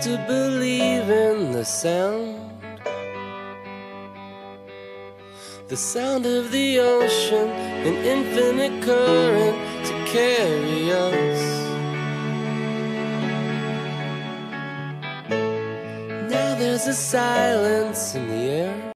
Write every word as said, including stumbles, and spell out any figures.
used to believe in the sound, the sound of the ocean, an infinite current to carry us. Now there's a silence in the air.